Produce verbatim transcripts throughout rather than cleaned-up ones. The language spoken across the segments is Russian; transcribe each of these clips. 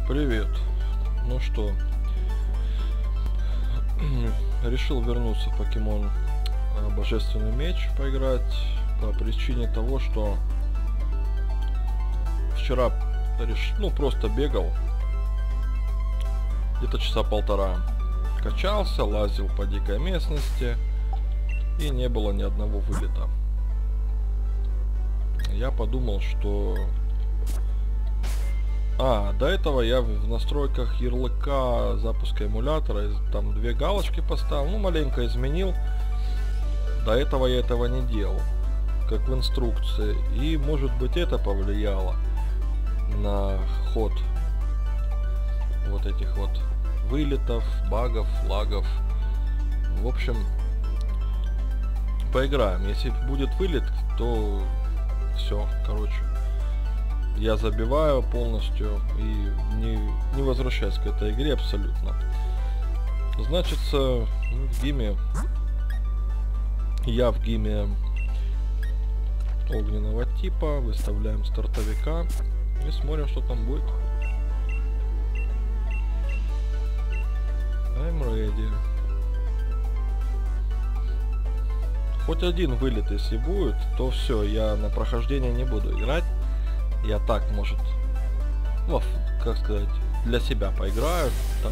Привет. Ну что, решил вернуться в Покемон Божественный Меч поиграть по причине того, что вчера реш... ну просто бегал где-то часа полтора, качался, лазил по дикой местности и не было ни одного вылета. Я подумал, что А, до этого я в настройках ярлыка запуска эмулятора там две галочки поставил, ну маленько изменил. До этого я этого не делал, как в инструкции. И может быть это повлияло на ход вот этих вот вылетов, багов, лагов. В общем, поиграем. Если будет вылет, то все, короче. Я забиваю полностью и не, не возвращаюсь к этой игре абсолютно. Значит, мы в гиме, я в гиме огненного типа, выставляем стартовика и смотрим, что там будет. I'm ready. Хоть один вылет если будет, то все, я на прохождение не буду играть. Я так, может, ну, как сказать, для себя поиграю, там,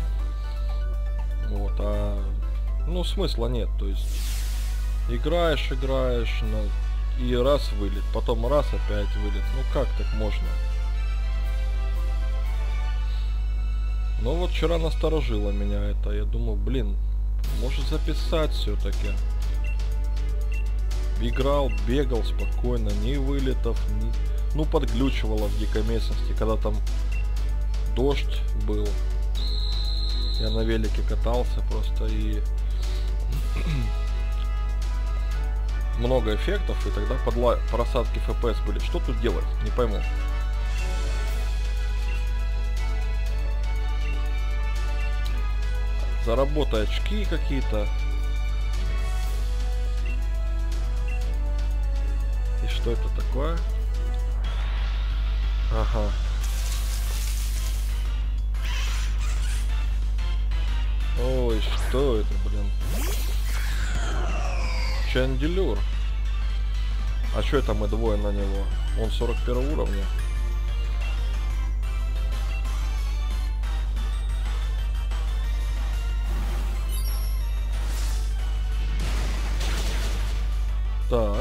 вот, а, ну, смысла нет, то есть, играешь, играешь, на, и раз вылет, потом раз опять вылет, ну, как так можно? Но вот вчера насторожило меня это, я думаю, блин, может записать все-таки. Играл, бегал спокойно, ни вылетов, ни... Ну, подглючивало в дикой местности, когда там дождь был. Я на велике катался просто и много эффектов, и тогда подла... просадки эф пи эс были. Что тут делать? Не пойму. Заработай очки какие-то. И что это такое? Ага. Ой, что это, блин? Чанделюр. А что это мы двое на него? Он сорок первого уровня. Так.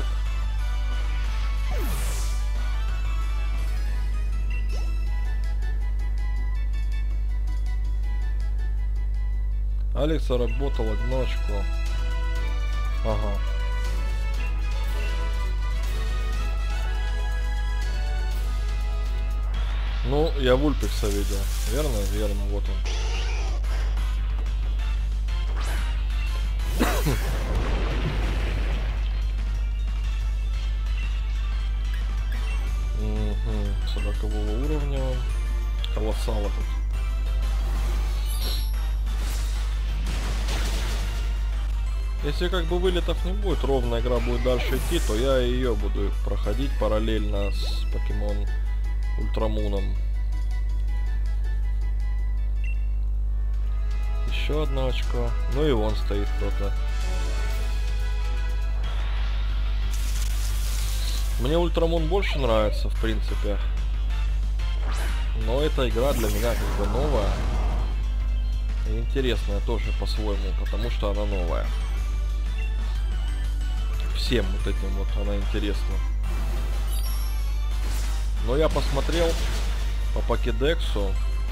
Алекс заработал одну очко. Ага. Ну, я Вульпикса видел. Верно? Верно, вот он. сорокового уровня. Колоссал этот. Если как бы вылетов не будет, ровно игра будет дальше идти, то я ее буду проходить параллельно с Покемон Ультрамуном. Еще одно очко. Ну и вон стоит кто-то. Мне Ультрамун больше нравится, в принципе. Но эта игра для меня как бы новая. И интересная тоже по-своему, потому что она новая. Всем вот этим вот она интересна. Но я посмотрел по покедексу.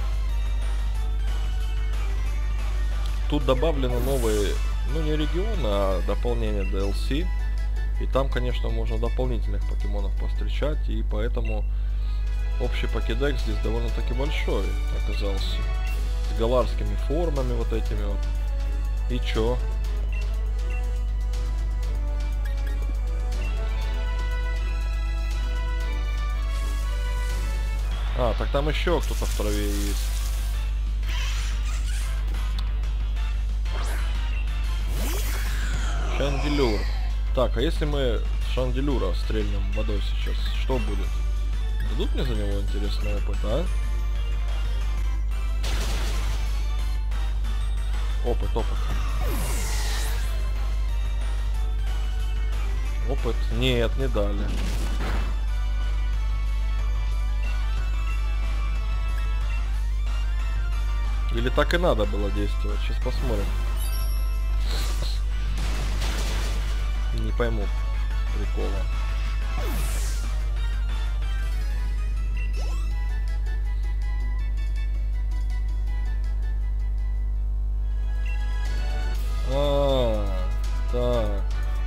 Тут добавлены новые, ну не регионы, а дополнение ди эл си. И там, конечно, можно дополнительных покемонов повстречать. И поэтому общий покедекс здесь довольно-таки большой оказался. С галарскими формами вот этими вот. И чё? А, так там еще кто-то в траве есть. Шанделюр. Так, а если мы Шанделюра стрельнем водой сейчас, что будет? Дадут мне за него интересный опыт, а? Опыт, опыт. Опыт. Нет, не дали. Или так и надо было действовать? Сейчас посмотрим. Не пойму прикола. А, так.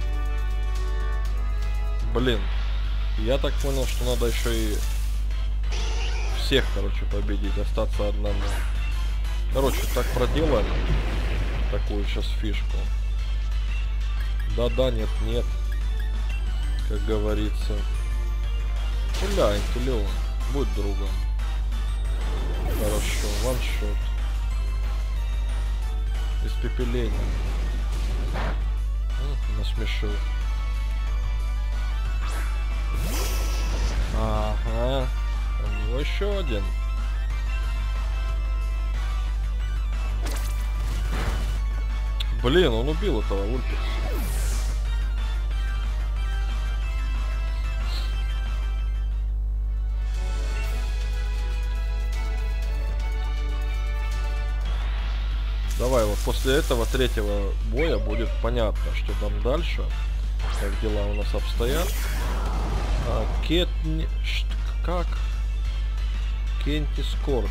Блин. Я так понял, что надо еще и всех, короче, победить, остаться одному. Короче, так проделаем такую сейчас фишку. Да-да, нет-нет, как говорится. Гуляй, Килеон, будь другом. Хорошо, ваншот. Испепеление. М, насмешил. Ага. У него еще один. Блин, он убил этого Ульпикс. Давай, вот после этого третьего боя будет понятно, что там дальше, как дела у нас обстоят. А, Кетни... Как? Кенти Скорч.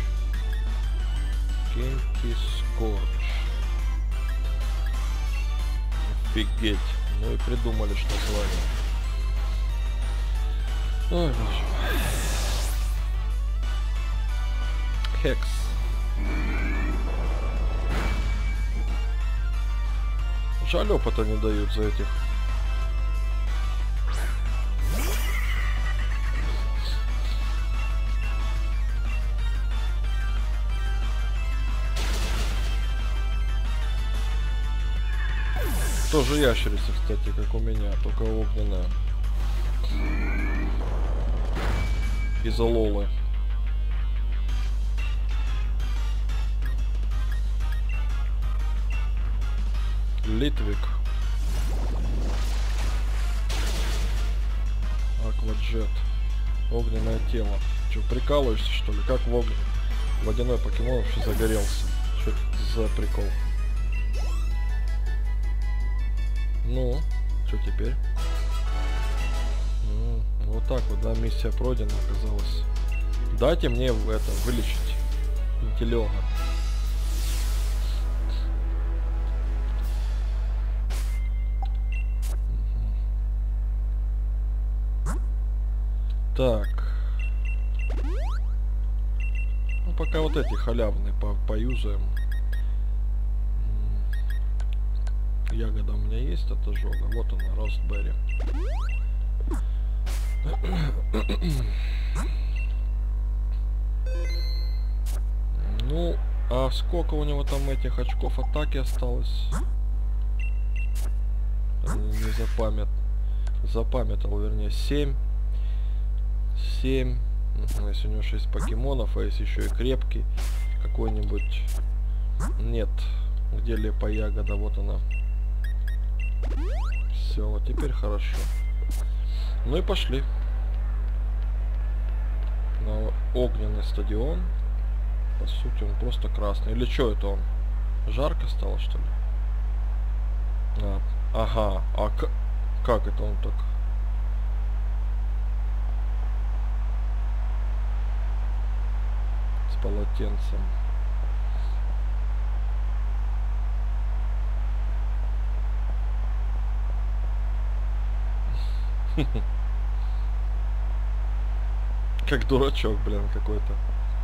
Кенти Скорч. Офигеть. Ну и придумали, что с вами. Ой, боже. Хекс. Жаль, опыта не дают за этих. Тоже ящерица, кстати, как у меня, только огненная. Из-за Лолы. Литвик. Акваджет. Огненное тело. Че, прикалываешься, что ли? Как в огне? Водяной покемон вообще загорелся. Что это за прикол? Ну, что теперь? М-м, вот так вот, да, миссия пройдена оказалась. Дайте мне это вылечить Интеллиона. Так. Ну, пока вот эти халявные по поюзаем. Ягода у меня есть от ожога. Вот она, Ростберри. Ну, а сколько у него там этих очков атаки осталось? Не запамят... запамятовал, вернее, семь. семь. Угу, если у него шесть покемонов, а если еще и крепкий какой-нибудь. Нет. Где лепа ягода? Вот она. Все, вот теперь хорошо. Ну и пошли. На огненный стадион. По сути, он просто красный. Или что это он? Жарко стало, что ли? А, ага. А как это он так? С полотенцем. Как дурачок, блин, какой-то.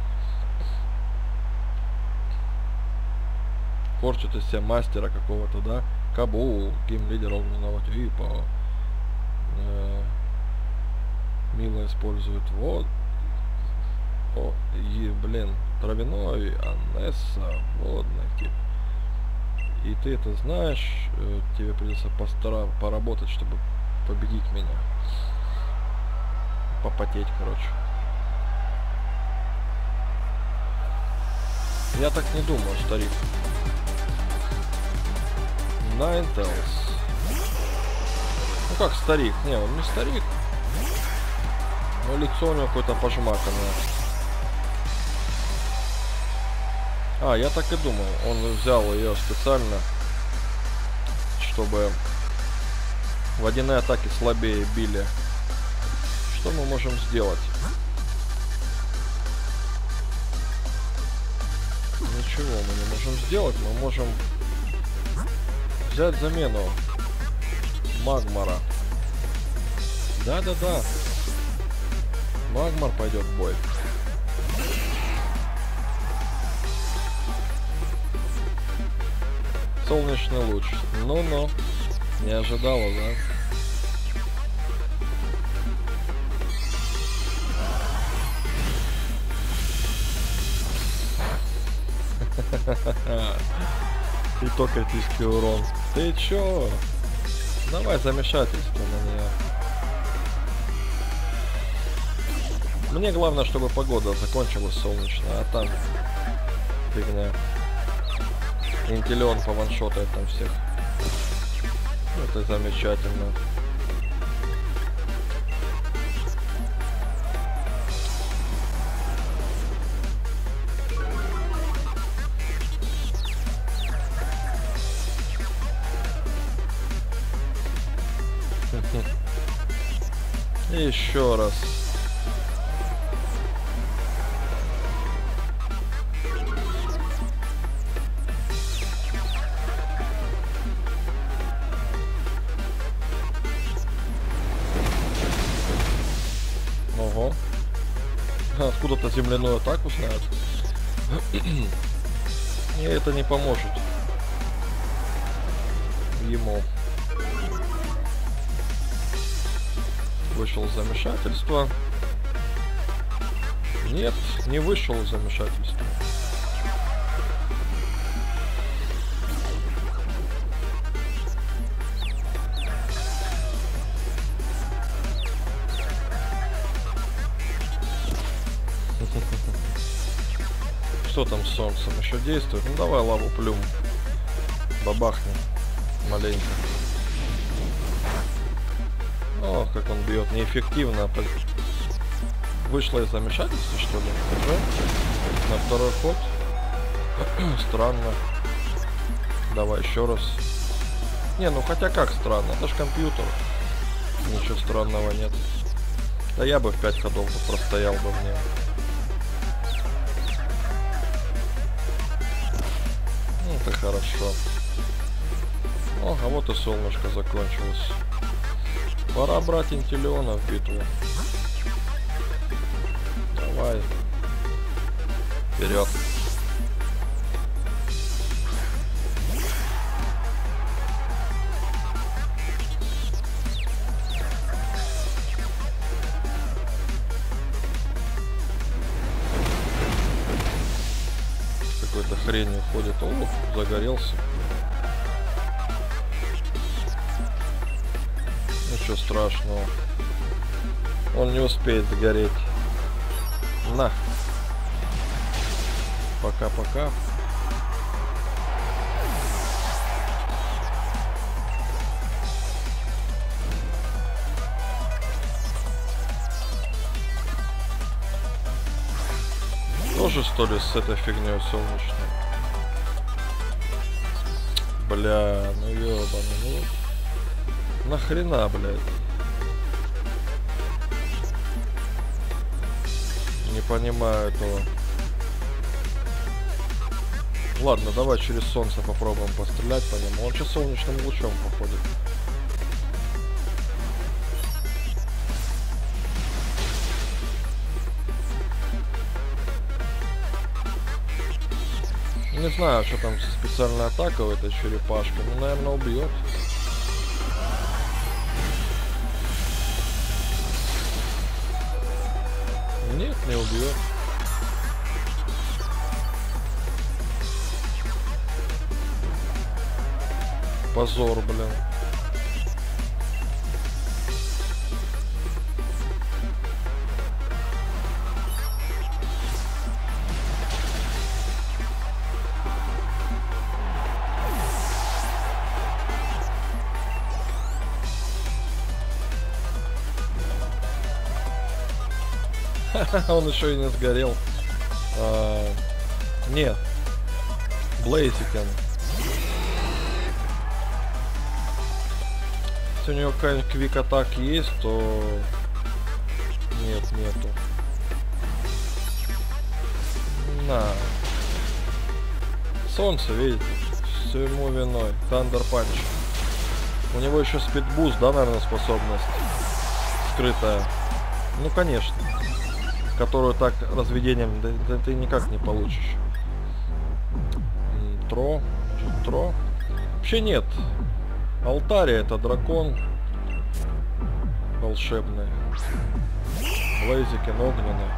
Корчит из себя мастера какого-то, да? Кабу, гейм-лидер огненного типа. Э, мило использует вот. О, и, блин, травяной, Анесса, водный тип. И ты это знаешь, э, тебе придется постараться поработать, чтобы победить меня. Попотеть, короче. Я так не думаю, старик. Ninetales. Ну как старик? Не, он не старик. Но лицо у него какое-то пожмаканное. А, я так и думал. Он взял ее специально, чтобы водяные атаки слабее били. Что мы можем сделать? Ничего мы не можем сделать. Мы можем взять замену Магмара. Да-да-да. Магмар пойдет в бой. Солнечный луч. Ну-ну. Не ожидала, да? И то критический урон. Ты чё? Давай замешательство на нее. Мне главное, чтобы погода закончилась солнечная, а там фигня. Интеллион пованшотает там всех. Это замечательно. Еще раз. Ого. Откуда-то земляную атаку знают. И это не поможет ему. Вышел из замешательства. Нет, не вышел из замешательства. Что там с солнцем еще действует? Ну давай лаву плюм. Бабахнем маленько. О, как он бьет неэффективно. Вышло из замешательства, что ли? ТП. На второй ход. Странно. Давай еще раз. Не, ну хотя как странно. Это ж компьютер. Ничего странного нет. Да я бы в пять ходов бы простоял бы мне. Ну, это хорошо. О, а вот и солнышко закончилось. Пора брать Интеллиона в битву. Давай. Вперед. Какой-то хрень уходит. О, загорелся. Ничего страшного. Он не успеет загореть. На. Пока-пока. Тоже, что ли, с этой фигней солнечной? Бля, ну ёбаный, ну... Нахрена, блядь? Не понимаю этого. Ладно, давай через солнце попробуем пострелять по нему. Он сейчас солнечным лучом походит. Не знаю, что там специальная атака у этой черепашки. Ну, наверное, убьет. Нет, не убьет. Позор, блин. Он еще и не сгорел. А, нет. Блейзикен. Если у него какая-нибудь квик-атак есть, то... Нет, нету. На. Солнце, видите? Все ему виной. Thunder Punch. У него еще спидбуст, да, наверное, способность скрытая. Ну, конечно. Которую так разведением да, да, ты никак не получишь. Тро. Тро. Вообще нет. Алтария это дракон. Волшебный. Блейзикен огненный.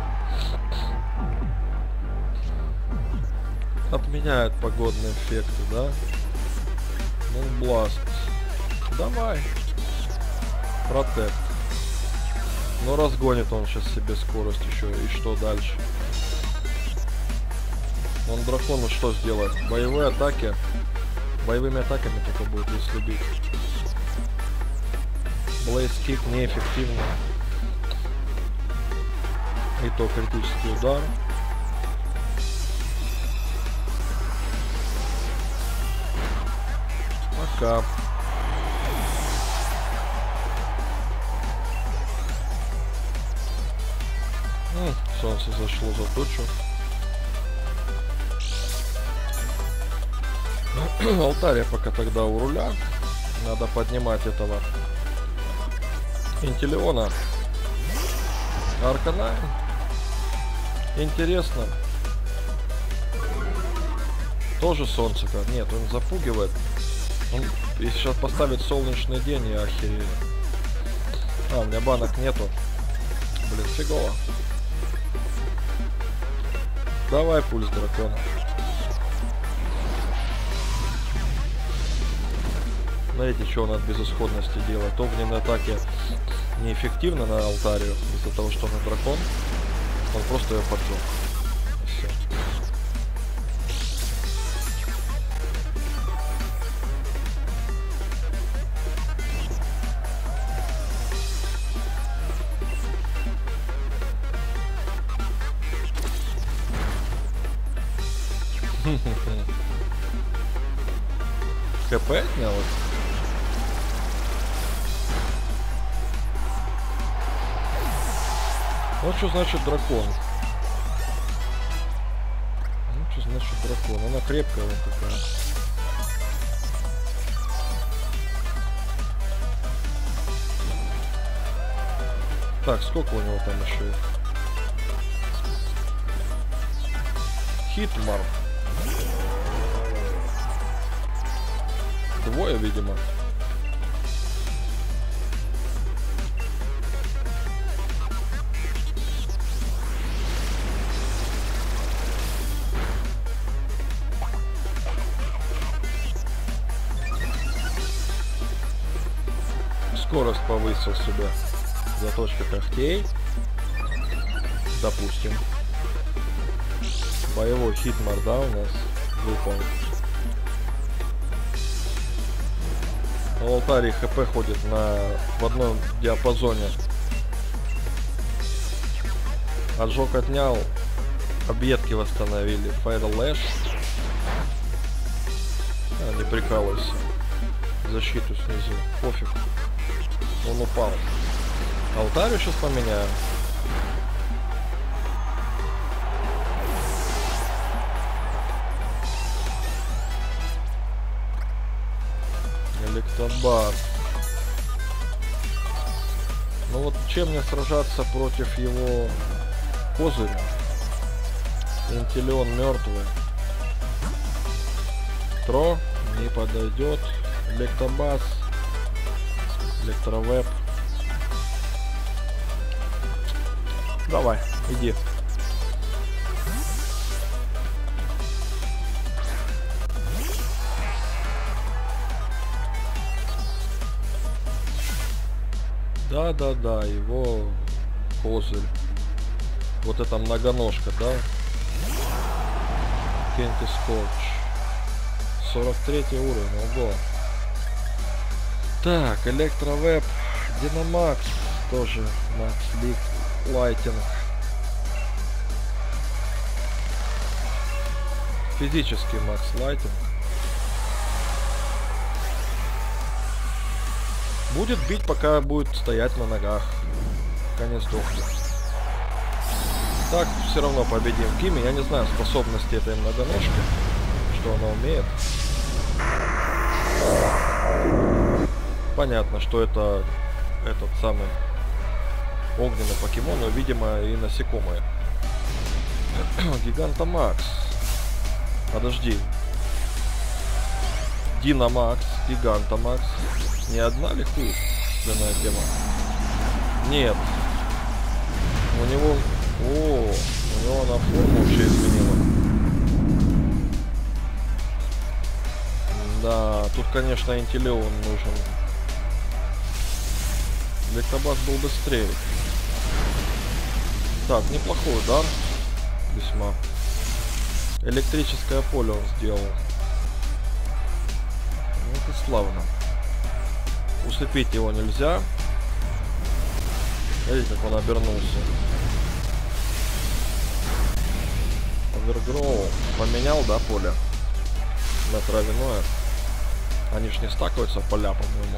Отменяет погодные эффекты, да? Мунбласт. Давай. Протект. Но разгонит он сейчас себе скорость еще. И что дальше? Он дракону что сделает? Боевые атаки. Боевыми атаками только будет, если бить. Блейз кик неэффективно. И то критический удар. Пока. М, солнце зашло за тучу. Алтария пока тогда у руля. Надо поднимать этого Интеллиона. Арканайн. Интересно. Тоже солнце как? Нет, он запугивает. Он, если сейчас поставить солнечный день, я охерею. А, у меня банок нету. Блин, фигово. Давай пульс дракона. Смотрите, что он от безысходности делает. Огненные атаки неэффективны на Алтарию из-за того, что он дракон. Он просто ее поджег. Все. ХП отнялось? Вот что значит дракон. Ну что значит дракон? Она крепкая вон какая. Так, сколько у него там еще их? Хитмар. Двое, видимо. Скорость повысил себя. Заточка когтей. Допустим. Боевой Хитмар, да, у нас выпал. На Алтарии ХП ходит на в одном диапазоне. Отжог отнял. Объедки восстановили. Fire Lash. А, не прикалывайся. Защиту снизу. Пофиг. Он упал. Алтарию сейчас поменяю. Электобар. Ну вот чем мне сражаться против его козыря? Интеллион мертвый. Тро не подойдет. Электобас. Электровеб. Давай, иди. Да-да-да, его козырь. Вот эта многоножка, да? Кенти Скотч. сорок третий уровень, ого. Так, Электровеб, Динамакс, тоже Макс Лик, Лайтинг. физический Макс Лайтинг. Будет бить, пока будет стоять на ногах. Пока не сдохнет. Так, все равно победим в гиме. Я не знаю способности этой многоножки. Что она умеет. Понятно, что это этот самый огненный покемон, но, видимо, и насекомые. Гигантомакс. Подожди. Динамакс, Гигантомакс. Не одна ли хуйственная тема? Нет. У него... О, у него она форму вообще изменила. Да, тут, конечно, Интеллион нужен. Электробас был быстрее. Так, неплохой удар. Весьма. Электрическое поле он сделал. Ну, это славно. Усыпить его нельзя. Видите, как он обернулся. Овергроу. Поменял, да, поле? На травяное. Они ж не стакаются поля, по-моему.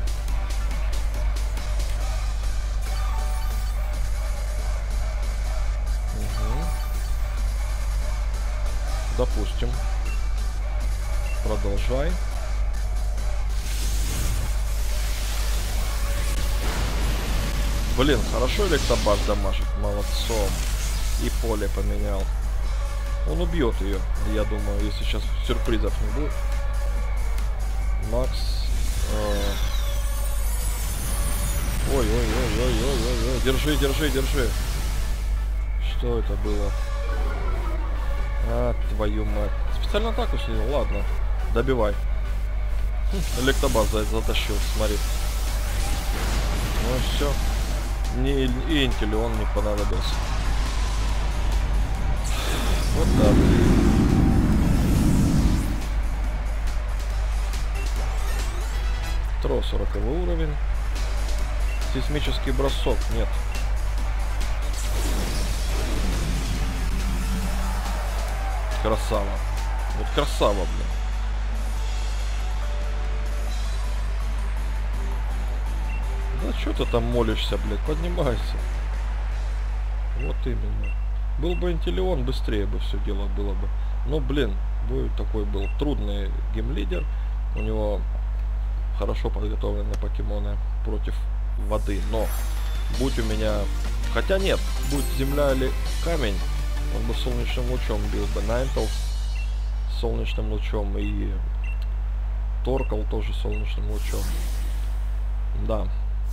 Угу. Допустим. Продолжай. Блин, хорошо электробас дамажит, молодцом. И поле поменял. Он убьет ее, я думаю, если сейчас сюрпризов не будет. Макс. Ой-ой-ой-ой-ой-ой-ой. Держи, держи, держи. Что это было? А, твою мать. Специально атаку снял, ладно. Добивай. Хм, электробас затащил, смотри. Ну все. Мне и Интеллион не понадобился. Вот так. Тро сороковой уровень. Сейсмический бросок нет. Красава. Вот красава, блин. Да что ты там молишься, блядь? Поднимайся. Вот именно. Был бы Интеллион, быстрее бы все дело было бы. Но, блин, бой такой был трудный геймлидер. У него хорошо подготовленные покемоны против воды. Но, будь у меня... Хотя нет, будь земля или камень, он бы солнечным лучом бил бы. Найнтл солнечным лучом и Торкл тоже солнечным лучом. Да.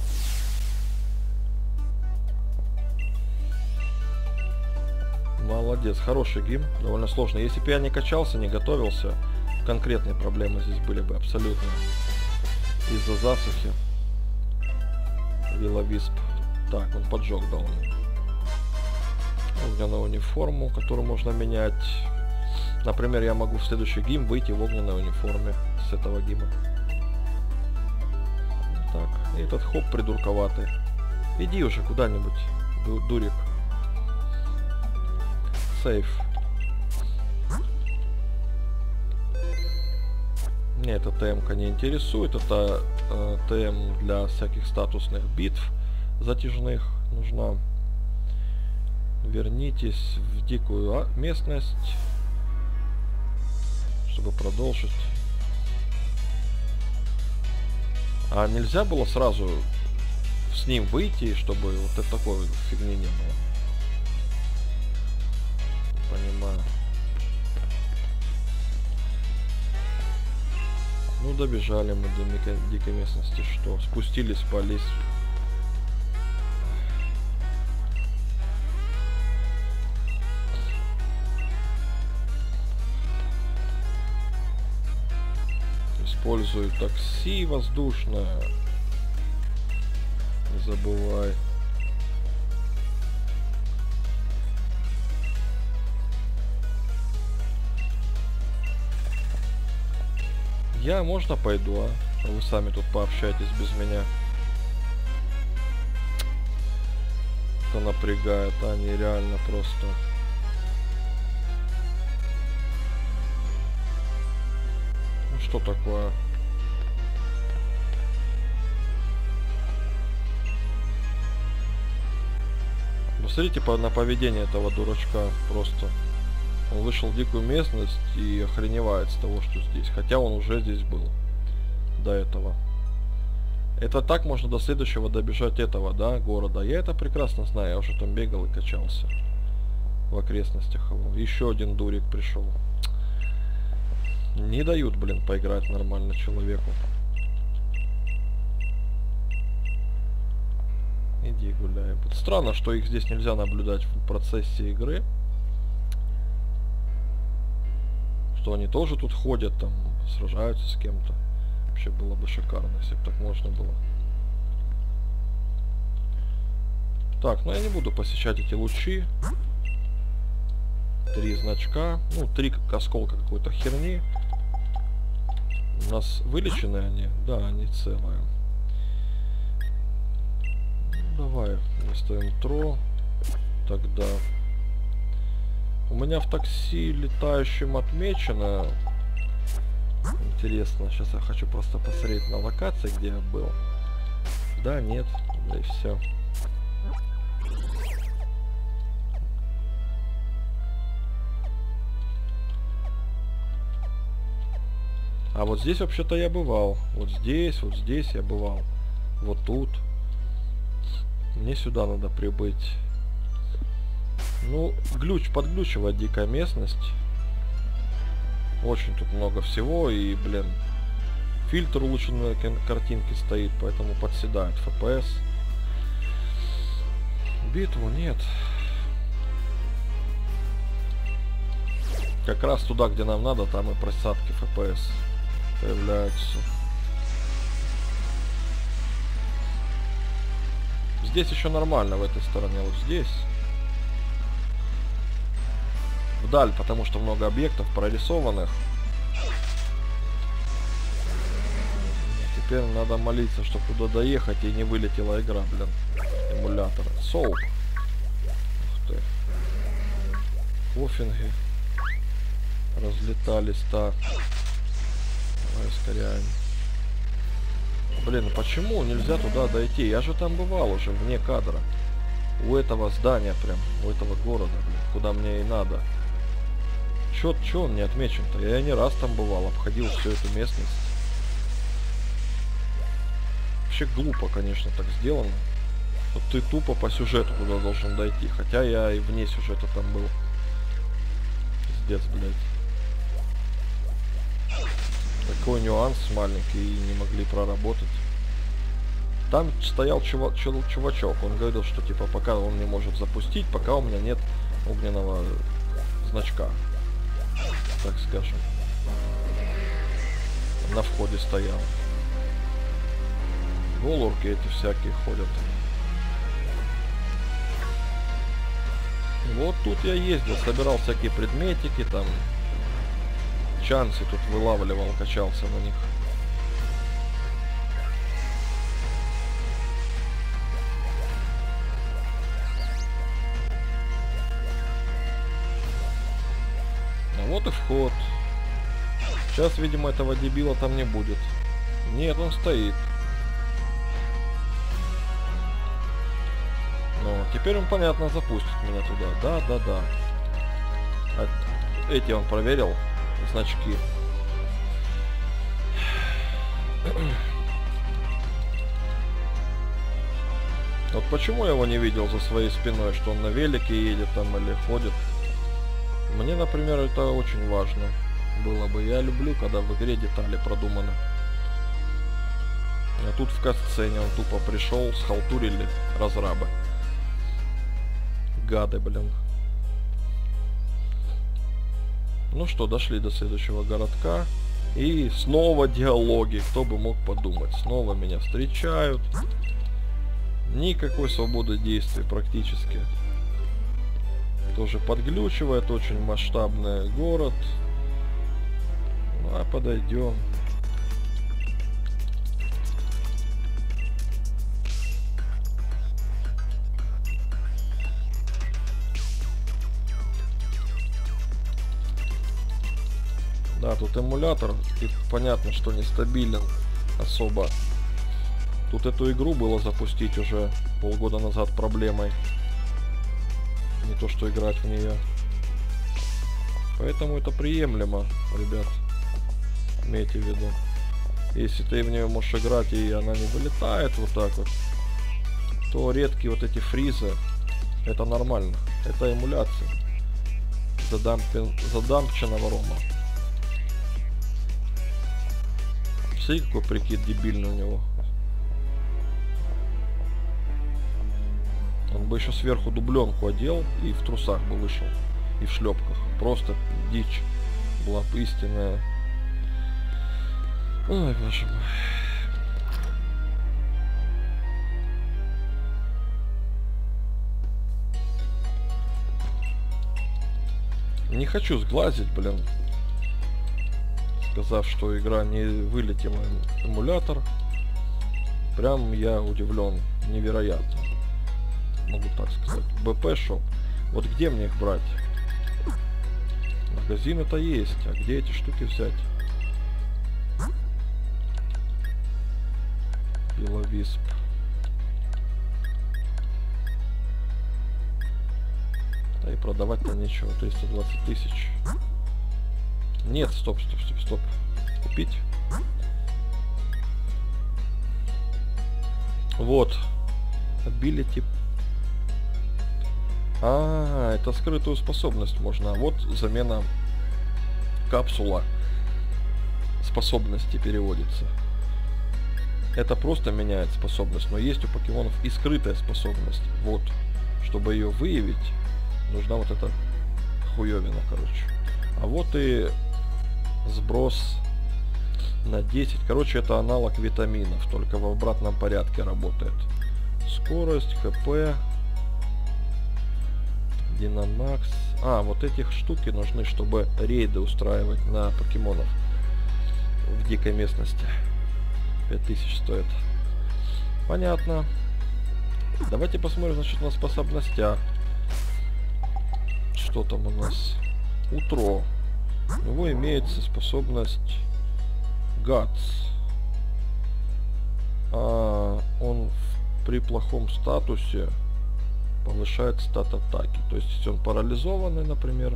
Молодец, хороший гейм, довольно сложно. Если бы я не качался, не готовился, конкретные проблемы здесь были бы абсолютно. Из-за засухи. Виловисп. Так, он поджог дал мне. Огненную униформу, которую можно менять. Например, я могу в следующий гейм выйти в огненной униформе с этого гейма. Так, и этот хоп придурковатый. Иди уже куда-нибудь, дурик. Сейф. Мне эта ТМ-ка не интересует. Это э, ТМ для всяких статусных битв затяжных нужна. Вернитесь в дикую местность, чтобы продолжить. А нельзя было сразу с ним выйти, чтобы вот это такой фигни не было? Понимаю. Ну, добежали мы до дикой местности. Что? Спустились по лесу. Использую такси воздушное. Не забывай. Я, можно пойду, а? Вы сами тут пообщайтесь без меня. Это напрягает, а нереально просто. что такое? Посмотрите на поведение этого дурачка просто. Он вышел в дикую местность и охреневает с того, что здесь. Хотя он уже здесь был до этого. Это так можно до следующего добежать этого, да, города. Я это прекрасно знаю, я уже там бегал и качался в окрестностях его. Еще один дурик пришел. Не дают, блин, поиграть нормально человеку. Иди гуляй. Вот странно, что их здесь нельзя наблюдать в процессе игры. Что они тоже тут ходят, там, сражаются с кем-то. Вообще было бы шикарно, если бы так можно было. Так, ну я не буду посещать эти лучи. Три значка. Ну, три осколка какой-то херни. У нас вылечены они? Да, они целые. Ну, давай, вместо интро. Тогда. У меня в такси летающим отмечено. Интересно, сейчас я хочу просто посмотреть на локации, где я был. Да, нет, да и все. А вот здесь вообще-то я бывал. Вот здесь, вот здесь я бывал. Вот тут. Мне сюда надо прибыть. Ну, глюч, подглючивает дикая местность. Очень тут много всего. И, блин, фильтр улучшенной картинки стоит, поэтому подседает эф пи эс. Битву нет. Как раз туда, где нам надо, там и просадки эф пи эс появляются. Здесь еще нормально в этой стороне, вот здесь. Вдаль, потому что много объектов прорисованных. Теперь надо молиться, чтобы туда доехать и не вылетела игра, блин. Эмулятор. Соуп. Ух ты. Кофинги разлетались так. Давай ускоряем. Блин, почему нельзя туда дойти? Я же там бывал уже, вне кадра. У этого здания прям, у этого города, блин, куда мне и надо. Чё, чё он не отмечен-то? Я не раз там бывал, обходил всю эту местность. Вообще глупо, конечно, так сделано. Вот ты тупо по сюжету туда должен дойти. Хотя я и вне сюжета там был. Пиздец, блядь. Такой нюанс маленький и не могли проработать. Там стоял чува чув чувачок. Он говорил, что типа пока он не может запустить, пока у меня нет огненного значка. Так скажем. На входе стоял. Голурки эти всякие ходят. Вот тут я ездил, собирал всякие предметики, там чансы тут вылавливал, качался на них. А вот и вход. Сейчас, видимо, этого дебила там не будет. Нет, он стоит. Ну, теперь он, понятно, запустит меня туда. Да, да, да. А эти он проверил. Значки. Вот почему я его не видел за своей спиной, что он на велике едет там или ходит. Мне, например, это очень важно было бы. Я люблю, когда в игре детали продуманы. А тут в катсцене он тупо пришел, схалтурили разрабы. Гады, блин. Ну что, дошли до следующего городка. И снова диалоги. Кто бы мог подумать. Снова меня встречают. Никакой свободы действий практически. Тоже подглючивает. Очень масштабный город. Ну а подойдем. Да, тут эмулятор, и понятно, что нестабилен особо. Тут эту игру было запустить уже полгода назад проблемой. Не то, что играть в нее. Поэтому это приемлемо, ребят. Имейте в виду. Если ты в нее можешь играть и она не вылетает вот так вот, то редкие вот эти фризы, это нормально. Это эмуляция. Задампен... Задампченного рома. Смотри, какой прикид дебильный у него. Он бы еще сверху дубленку одел и в трусах бы вышел. И в шлепках. Просто дичь. Была бы истинная. Ой, боже мой. Не хочу сглазить, блин. Сказав, что игра не вылетела эмулятор. Прям я удивлен. Невероятно. Могу так сказать. бэ пэ шоп. Вот где мне их брать? Магазин это есть. А где эти штуки взять? Пиловисп. Да и продавать-то нечего. триста двадцать тысяч. Нет, стоп, стоп, стоп, стоп. Купить. Вот. Ability. А, это скрытую способность можно. А вот замена капсула способности переводится. Это просто меняет способность, но есть у покемонов и скрытая способность. Вот. Чтобы ее выявить, нужна вот эта хуевина, короче. А вот и сброс на десять. Короче, это аналог витаминов, только в обратном порядке работает. Скорость, хп, Динамакс. А, вот этих штуки нужны, чтобы рейды устраивать на покемонов в дикой местности. пять тысяч стоит. Понятно. Давайте посмотрим, значит, на способностях. Что там у нас? Утро. У него имеется способность Гатс. А, он в, при плохом статусе повышает стат атаки. То есть, если он парализованный, например,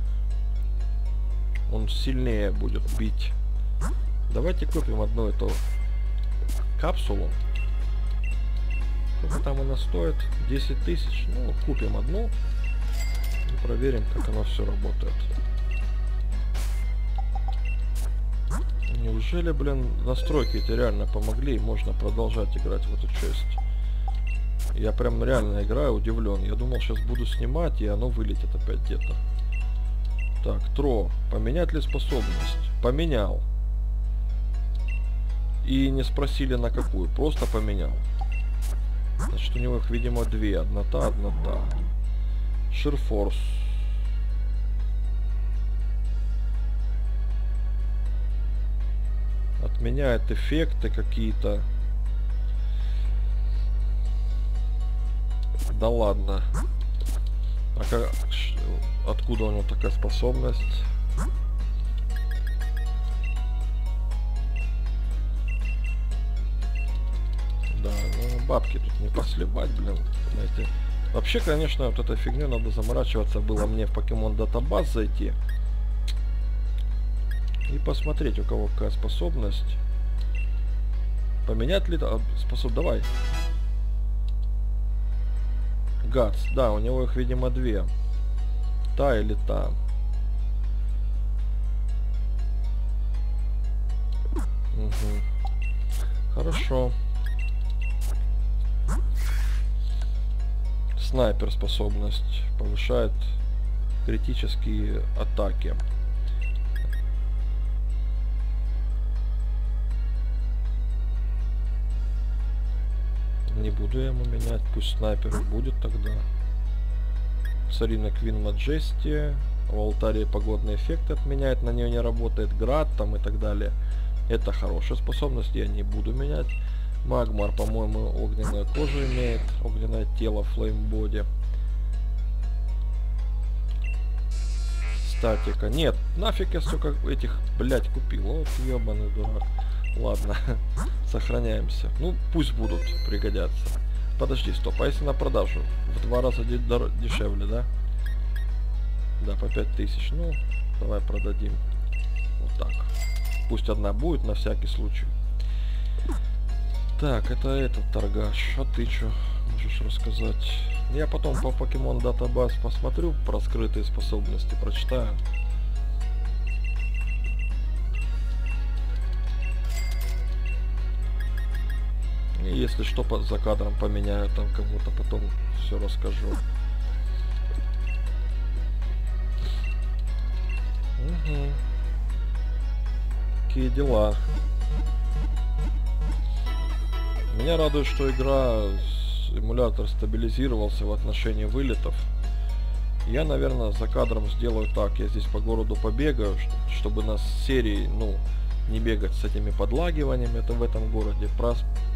он сильнее будет бить. Давайте купим одну эту капсулу. Сколько там она стоит? десять тысяч. Ну, купим одну и проверим, как оно все работает. Неужели, блин, настройки эти реально помогли и можно продолжать играть в эту часть? Я прям реально играю, удивлен. Я думал, сейчас буду снимать, и оно вылетит опять где-то. Так, Тро. Поменять ли способность? Поменял. И не спросили на какую. Просто поменял. Значит, у него их, видимо, две. Одна та, одна та. Ширфорс. Отменяет эффекты какие-то. Да ладно. А как, откуда у него такая способность? Да, ну бабки тут не посливать, блин. Знаете. Вообще, конечно, вот этой фигней надо заморачиваться было мне в Pokemon Database зайти. И посмотреть, у кого какая способность. Поменять ли... Способ... Давай. Гатс. Да, у него их, видимо, две. Та или та. Угу. Хорошо. Снайпер способность. Повышает критические атаки. Не буду я ему менять, пусть снайпер будет тогда. Сарина Квин Маджести. В алтаре погодный эффект отменяет, на нее не работает град там и так далее. Это хорошая способность, я не буду менять. Магмар, по-моему, огненную кожу имеет, огненное тело, флеймбоди. статика. Нет, нафиг я столько этих, блядь, купил. Вот ебаный дурак. Ладно, сохраняемся. Ну, пусть будут, пригодятся. Подожди, стоп, а если на продажу? В два раза дешевле, да? Да, по пять тысяч. Ну, давай продадим. Вот так. Пусть одна будет, на всякий случай. Так, это этот торгаш. А ты что можешь рассказать? Я потом по Pokemon Database посмотрю про скрытые способности, прочитаю. И если что, по, за кадром поменяю там кому-то, потом все расскажу. Угу. Какие дела. Меня радует, что игра, эмулятор стабилизировался в отношении вылетов. Я, наверное, за кадром сделаю так. Я здесь по городу побегаю, чтобы нас с серии, ну, не бегать с этими подлагиваниями. Это в этом городе. Про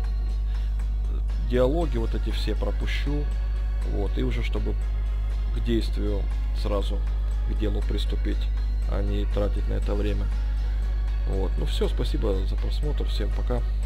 диалоги вот эти все пропущу. Вот. И уже, чтобы к действию сразу, к делу приступить, а не тратить на это время. Вот. Ну все, спасибо за просмотр. Всем пока.